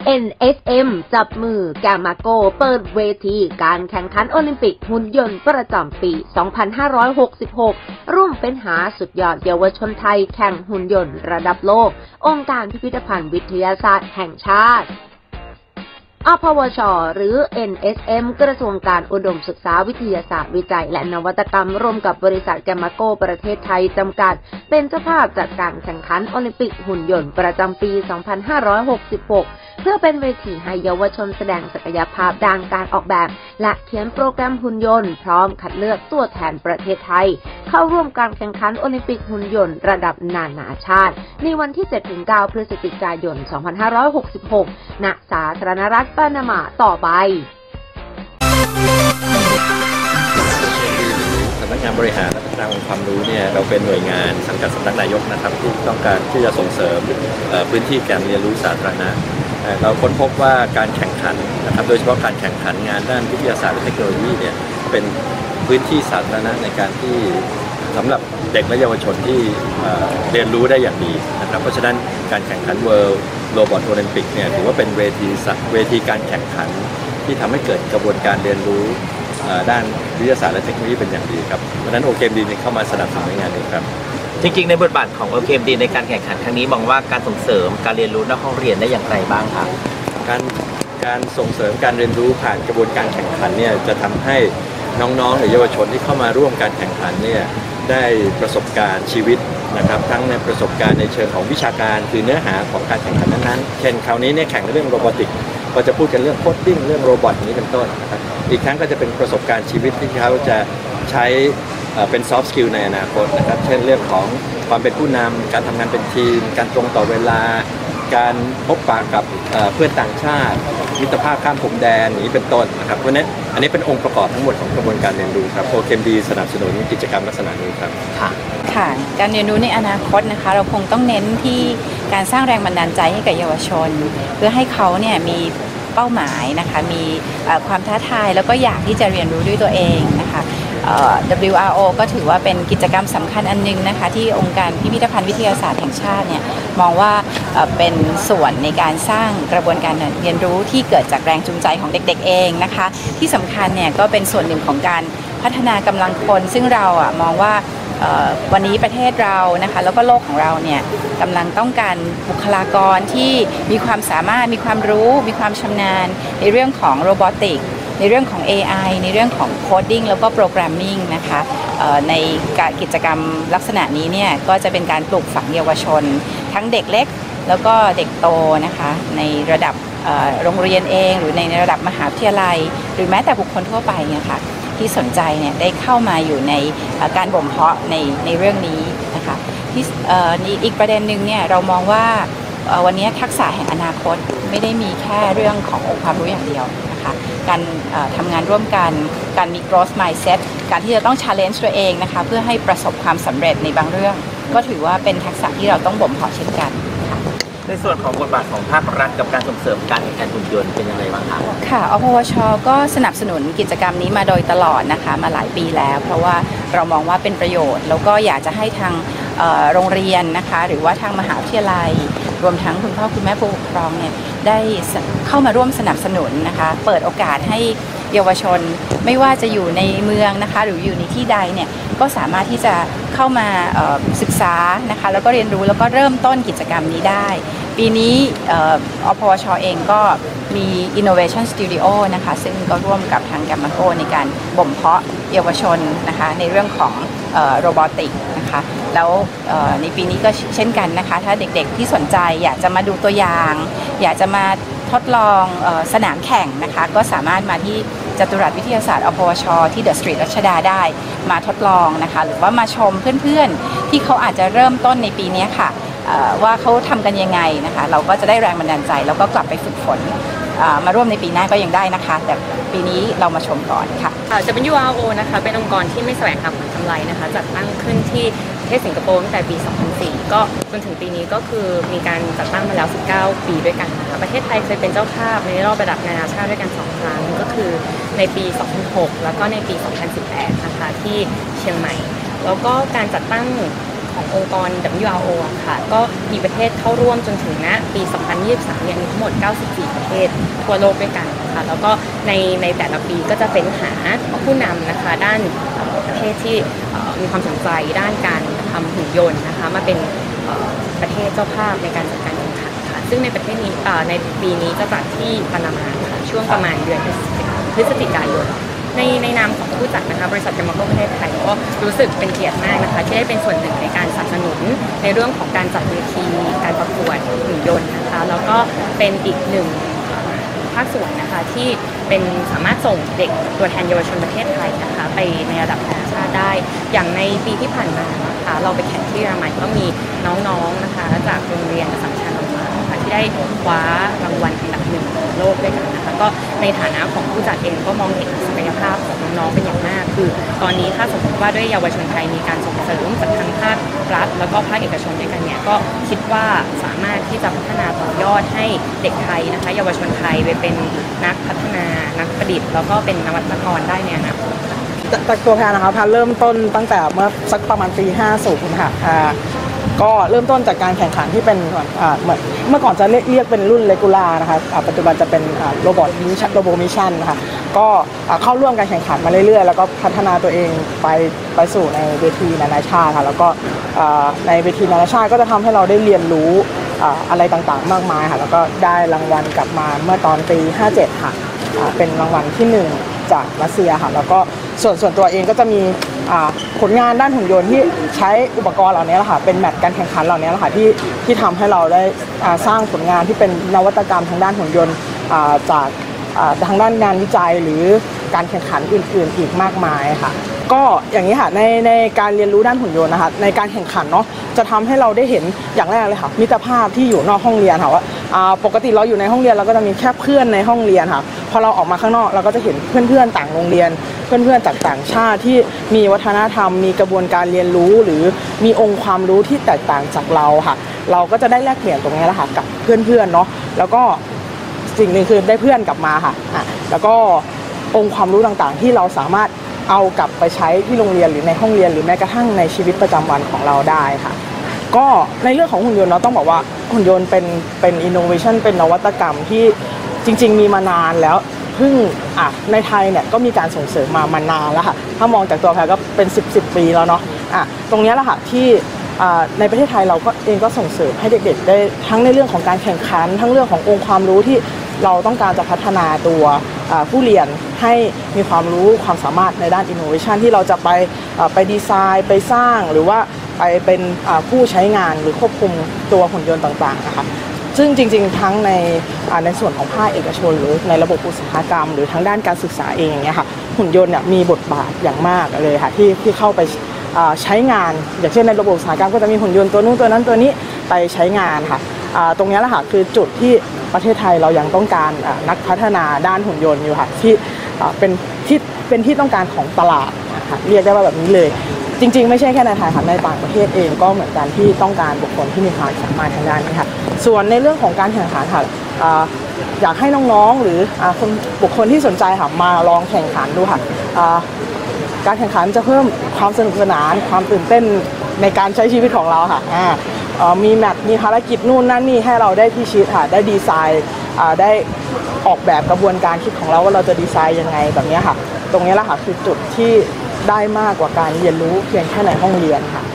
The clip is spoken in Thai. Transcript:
NSM จับมือแกมมาโกเปิดเวทีการแข่งขันโอลิมปิกหุ่นยนต์ประจำปี 2566 ร่วมเป็นหาสุดยอดเยาวชนไทยแข่งหุ่นยนต์ระดับโลกองค์การพิพิธภัณฑ์วิทยาศาสตร์แห่งชาติอพวช หรือ NSM กระทรวงการอุดมศึกษาวิทยาศาสตร์วิจัยและนวัตกรรมร่วมกับบริษัทแกมมาโกประเทศไทยจำกัดเป็นเจ้าภาพจัดการแข่งขันโอลิมปิกหุ่นยนต์ประจำปี 2566 เพื่อเป็นเวทีให้เยาวชนแสดงศักยภาพด้านการออกแบบและเขียนโปรแกรมหุ่นยนต์พร้อมคัดเลือกตัวแทนประเทศไทยเข้าร่วมการแข่งขันโอลิมปิกหุ่นยนต์ระดับนานาชาติในวันที่ 7-9 พฤศจิกายน 2566 ณ สาธารณรัฐปานามาต่อไปสำนักงานบริหารและพัฒนาองค์ความรู้เนี่ยเราเป็นหน่วยงานสังกัดสำนักนายกนะครับที่ต้องการที่จะส่งเสริมพื้นที่การเรียนรู้สาธารณะเราค้นพบว่าการแข่งขันนะครับโดยเฉพาะการแข่งขันงานด้านวิทยาศาสตร์และเทคโนโลยีเนี่ยเป็นพื้นที่สาธารณะในการที่สำหรับเด็กและเยาวชนที่เรียนรู้ได้อย่างดีนะครับเพราะฉะนั้นการแข่งขัน World Robot Olympic เนี่ยถือว่าเป็นเวทีการแข่งขันที่ทำให้เกิดกระบวนการเรียนรู้ด้านวิทยาศาสตร์และเทคโนโลยีเป็นอย่างดีครับเพราะฉะนั้น OKMD เข้ามาสนับสนุนงานนี้ครับจริงๆในบทบาทของ OKMD ในการแข่งขันครั้งนี้มองว่าการส่งเสริมการเรียนรู้นอกห้องเรียนได้อย่างไรบ้างครับการส่งเสริมการเรียนรู้ผ่านกระบวนการแข่งขันเนี่ยจะทำให้น้องๆหรือเยาวชนที่เข้ามาร่วมการแข่งขันเนี่ยได้ประสบการณ์ชีวิตนะครับทั้งในประสบการณ์ในเชิงของวิชาการคือเนื้อหาของการแข่งขันนั้นๆเช่นคราวนี้เนี่ยแข่งเรื่องโรบอติกก็จะพูดกันเรื่องโคดดิ้งเรื่องโรบอทนี้เป็นต้นนะครับอีกทั้งก็จะเป็นประสบการณ์ชีวิตที่เขาจะใช้เป็นซอฟต์สกิลในอนาคตนะครับเช่นเรื่องของความเป็นผู้นำการทำงานเป็นทีมการตรงต่อเวลาการพบปะกับเพื่อนต่างชาติมิตรภาพข้ามพรมแดนนี้เป็นต้นนะครับเพราะฉะนั้นอันนี้เป็นองค์ประกอบทั้งหมดของกระบวนการเรียนรู้ครับ OKMD สนับสนุนกิจกรรมลักษณะนี้ครับค่ะการเรียนรู้ในอนาคตนะคะเราคงต้องเน้นที่การสร้างแรงบันดาลใจให้กับเยาวชนเพื่อให้เขาเนี่ยมีเป้าหมายนะคะมีความท้าทายแล้วก็อยากที่จะเรียนรู้ด้วยตัวเองนะคะWRO ก็ถือว่าเป็นกิจกรรมสำคัญอันนึงนะคะที่องค์การพิพิธภัณฑ์วิทยาศาสตร์แห่งชาติเนี่ยมองว่าเป็นส่วนในการสร้างกระบวนการเรียนรู้ที่เกิดจากแรงจูงใจของเด็กๆเองนะคะที่สำคัญเนี่ยก็เป็นส่วนหนึ่งของการพัฒนากำลังคนซึ่งเรามองว่าวันนี้ประเทศเรานะคะแล้วก็โลกของเราเนี่ยกำลังต้องการบุคลากรที่มีความสามารถมีความรู้มีความชำนาญในเรื่องของโรบอติกในเรื่องของ AI ในเรื่องของโคดดิ้งแล้วก็โปรแกรมมิ่งนะคะในกิจกรรมลักษณะนี้เนี่ยก็จะเป็นการปลูกฝังเยาวชนทั้งเด็กเล็กแล้วก็เด็กโตนะคะในระดับโรงเรียนเองหรือในระดับมหาวิทยาลัยหรือแม้แต่บุคคลทั่วไปนะคะที่สนใจเนี่ยได้เข้ามาอยู่ในการบ่มเพาะในเรื่องนี้นะคะที่อีกประเด็นหนึ่งเนี่ยเรามองว่าวันนี้ทักษะแห่งอนาคตไม่ได้มีแค่เรื่องขององค์ความรู้อย่างเดียวนะคะการทำงานร่วมกันการมี growth mindset การที่จะต้อง challenge ตัวเองนะคะเพื่อให้ประสบความสำเร็จในบางเรื่องก็ถือว่าเป็นทักษะที่เราต้องบ่มเพาะเช่นกันในส่วนของบทบาทของภาครัฐกับการส่งเสริมการแข่งขันหุ่นยนต์เป็นยังไงบ้างคะค่ะอพวช.ก็สนับสนุนกิจกรรมนี้มาโดยตลอดนะคะมาหลายปีแล้วเพราะว่าเรามองว่าเป็นประโยชน์แล้วก็อยากจะให้ทางโรงเรียนนะคะหรือว่าทางมหาวิทยาลัยรวมทั้งคุณพ่อคุณแม่ผู้ปกครองเนี่ยได้เข้ามาร่วมสนับสนุนนะคะเปิดโอกาสให้เยาวชนไม่ว่าจะอยู่ในเมืองนะคะหรืออยู่ในที่ใดเนี่ยก็สามารถที่จะเข้ามาศึกษานะคะแล้วก็เรียนรู้แล้วก็เริ่มต้นกิจกรรมนี้ได้ปีนี้อพวช.เองก็มี Innovation Studio นะคะซึ่งก็ร่วมกับทางแกมมาโกในการบ่มเพาะเยาวชนนะคะในเรื่องของโรบอติกนะคะแล้วในปีนี้ก็เช่นกันนะคะถ้าเด็กๆที่สนใจอยากจะมาดูตัวอย่างอยากจะมาทดลองสนามแข่งนะคะก็สามารถมาที่จตุรัสวิทยาศาสตร์อพวช.ที่เดอะสตรีทรัชดาได้มาทดลองนะคะหรือว่ามาชมเพื่อนๆที่เขาอาจจะเริ่มต้นในปีนี้ค่ะว่าเขาทำกันยังไงนะคะเราก็จะได้แรงบันดาลใจแล้วก็กลับไปฝึกฝนมาร่วมในปีหน้าก็ยังได้นะคะแต่ปีนี้เรามาชมก่อนค่ะ WRO นะคะเป็นองค์กรที่ไม่แสวงหาผลกำไรนะคะจัดตั้งขึ้นที่ประเทศสิงคโปร์ตั้งแต่ปี 2004 ก็จนถึงปีนี้ก็คือมีการจัดตั้งมาแล้ว 19 ปีด้วยกันนะคะประเทศไทยเคยเป็นเจ้าภาพในรอบระดับนานาชาติด้วยกัน2 ครั้งก็คือในปี 2006 แล้วก็ในปี 2018 นะคะที่เชียงใหม่แล้วก็การจัดตั้งขขององค์กร WRO อะค่ะก็มีประเทศเข้าร่วมจนถึงณปี 2023 เนี่ยมีทั้งหมด 94 ประเทศทั่วโลกด้วยกันค่ะแล้วก็ในแต่ละปีก็จะเฟ้นหาผู้นำนะคะด้านประเทศที่มีความสนใจด้านการทำหุ่นยนต์นะคะมาเป็นประเทศเจ้าภาพในการจัดการแข่งขันค่ะซึ่งในประเทศนี้ในปีนี้จะจัดที่ปานามาค่ะช่วงประมาณเดือนพฤศจิกายนในนามของผู้จัดนะคะบริษัท Gamaco ประเทศไทยก็รู้สึกเป็นเกียรติมากนะคะที่ได้เป็นส่วนหนึ่งในการสนับสนุนในเรื่องของการจัดเวทีการประกวดหุ่นยนต์นะคะแล้วก็เป็นอีกหนึ่งภาคส่วนนะคะที่เป็นสามารถส่งเด็กตัวแทนเยาวชนประเทศไทยนะคะไปในระดับนานาชาติได้อย่างในปีที่ผ่านมานะคะเราไปแข่งที่เยอรมันก็มีน้องๆนะคะจากโรงเรียนอัสสัมชัญที่ได้คว้ารางวัลอันดับหนึ่งของโลกด้วยกันนะคะก็ในฐานะของผู้จัดเองก็มองเห็นศักยภาพของน้องๆเป็นอย่างมากคือตอนนี้ถ้าสมมติว่าด้วยเยาวชนไทยมีการส่งเสริมจากทางภาครัฐแล้วก็ภาคเอกชนด้วยกันเนี่ยก็คิดว่าสามารถที่จะพัฒนาต่อยอดให้เด็กไทยนะคะเยาวชนไทยไปเป็นนักพัฒนานักประดิษฐ์แล้วก็เป็นนวัตกรได้ในอนาคตแต่ตัวแพนนะคะแพนเริ่มต้นตั้งแต่เมื่อสักประมาณปี 50 ค่ะก็เริ่มต้นจากการแข่งขันที่เป็นเหมือนเมื่อก่อนจะเรียกเป็นรุ่นเลกูล่านะคะปัจจุบันจะเป็นโรบอมิชั่นนะคะก็เข้าร่วมการแข่งขันมาเรื่อยๆแล้วก็พัฒนาตัวเองไปสู่ในเวทีนานาชาติค่ะแล้วก็ในเวทีนานาชาติก็จะทำให้เราได้เรียนรู้อะไรต่างๆมากมายค่ะแล้วก็ได้รางวัลกลับมาเมื่อตอนปี 57 ค่ะเป็นรางวัลที่ 1 จากรัสเซียค่ะแล้วก็ส่วนตัวเองก็จะมีผลงานด้านหุ่นยนต์ที่ใช้อุปกรณ์เหล่านี้แหละค่ะเป็นแมตช์การแข่งขันเหล่านี้แหละค่ะที่ทำให้เราได้สร้างผลงานที่เป็นนวัตกรรมทางด้านหุ่นยนต์จากทางด้านงานวิจัยหรือการแข่งขันอื่นๆอีกมากมายค่ะก็อย่างนี้ค่ะในการเรียนรู้ด้านหุ่นยนต์นะคะในการแข่งขันเนาะจะทำให้เราได้เห็นอย่างแรกเลยค่ะมิตรภาพที่อยู่นอกห้องเรียนค่ะว่าปกติเราอยู่ในห้องเรียนเราก็จะมีแค่เพื่อนในห้องเรียนค่ะพอเราออกมาข้างนอกเราก็จะเห็นเพื่อนๆต่างโรงเรียนเพื่อนๆจากต่างชาติที่มีวัฒนธรรมมีกระบวนการเรียนรู้หรือมีองค์ความรู้ที่แตกต่างจากเราค่ะเราก็จะได้แลกเปลี่ยนตรงนี้แหละค่ะกับเพื่อนๆเนาะแล้วก็สิ่งหนึ่งคือได้เพื่อนกลับมาค่ะแล้วก็องค์ความรู้ต่างๆที่เราสามารถเอากลับไปใช้ที่โรงเรียนหรือในห้องเรียนหรือแม้กระทั่งในชีวิตประจำวันของเราได้ค่ะก็ในเรื่องของหุ่นยนต์เราต้องบอกว่าหุ่นยนต์เป็นอินโนเวชันเป็นนวัตกรรมที่จริงๆมีมานานแล้วเพิ่งในไทยเนี่ยก็มีการส่งเสริมมานานแล้วค่ะถ้ามองจากตัวแพรก็เป็น10 ปีแล้วเนาะตรงนี้แหละค่ะที่ในประเทศไทยเราก็เองก็ส่งเสริมให้เด็กๆได้ทั้งในเรื่องของการแข่งขันทั้งเรื่องขององค์ความรู้ที่เราต้องการจะพัฒนาตัวผู้เรียนให้มีความรู้ความสามารถในด้านอินโนเวชันที่เราจะไปดีไซน์ไปสร้างหรือว่าไปเป็นผู้ใช้งานหรือควบคุมตัวหุ่นยนต์ต่างๆนะคะซึ่งจริงๆทั้งในส่วนของภาคเอกชนหรือในระบบอุตสาหกรรมหรือทางด้านการศึกษาเองอย่างเงี้ยค่ะหุ่นยนต์เนี่ยมีบทบาทอย่างมากเลยค่ะที่เข้าไปใช้งานอย่างเช่นในระบบอุตสาหกรรมก็จะมีหุ่นยนต์ตัวนู้นตัวนั้นตัวนี้ไปใช้งานค่ะตรงนี้แหละค่ะคือจุดที่ประเทศไทยเรายังต้องการนักพัฒนาด้านหุ่นยนต์อยู่ค่ะที่เป็นที่ต้องการของตลาดนะคะเรียกได้ว่าแบบนี้เลยจริงๆไม่ใช่แค่ในไทยค่ะในต่างประเทศเองก็เหมือนกันที่ต้องการบุคคลที่มีความสามารถทางด้านนี้ค่ะส่วนในเรื่องของการแข่งขันค่ะอยากให้น้องๆหรือบุคคลที่สนใจค่ะมาลองแข่งขันดูค่ะการแข่งขันจะเพิ่มความสนุกสนานความตื่นเต้นในการใช้ชีวิตของเราค่ะมีแมตช์มีภารกิจนู่นนั่นนี่ให้เราได้พิชิตค่ะได้ดีไซน์ได้ออกแบบกระบวนการคิดของเราว่าเราจะดีไซน์ยังไงแบบนี้ค่ะตรงนี้แหละค่ะคือจุดที่ได้มากกว่าการเรียนรู้เพียงแค่ในห้องเรียนค่ะ